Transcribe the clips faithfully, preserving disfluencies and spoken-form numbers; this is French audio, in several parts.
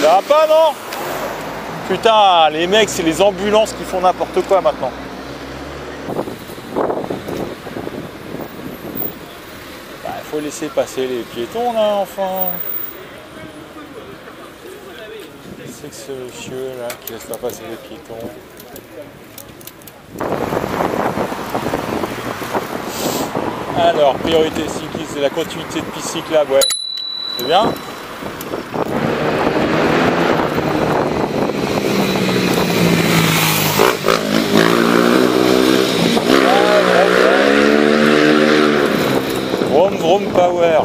Ça va pas, non? Putain, les mecs, c'est les ambulances qui font n'importe quoi maintenant. Bah, faut laisser passer les piétons là, enfin. C'est que ce monsieur là qui laisse pas passer les piétons. Alors, priorité cycliste, c'est la continuité de piste cyclable, ouais. C'est bien. Vroom vroom power.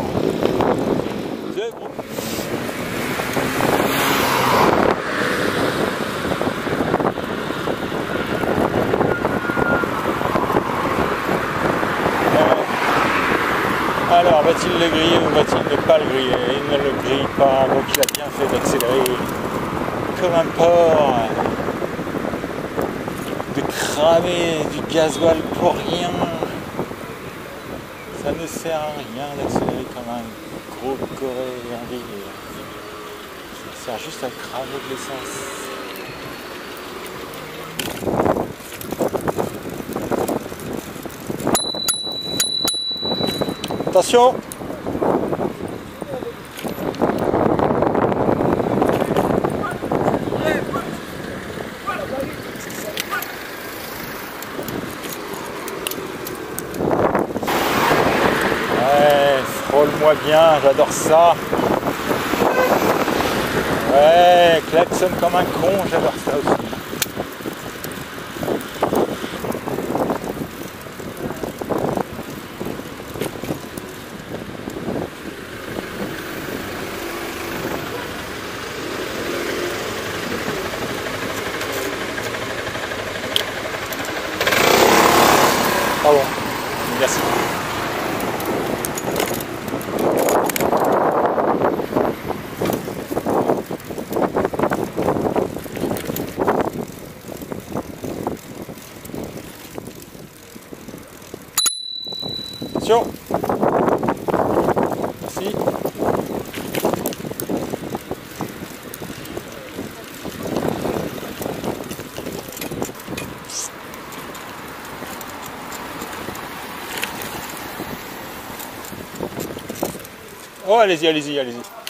Alors, va-t-il le griller ou va-t-il ne pas le griller? Il ne le grille pas, donc il a bien fait d'accélérer comme un porc, de cramer du gasoil pour rien. Ça ne sert à rien d'accélérer comme un gros coré en ville. Ça sert juste à cramer de l'essence. Attention! Ouais, frôle-moi bien, j'adore ça. Ouais, klaxonne comme un con, j'adore ça aussi. Pardon, merci. Attention. Merci. Oh, allez-y, allez-y, allez-y.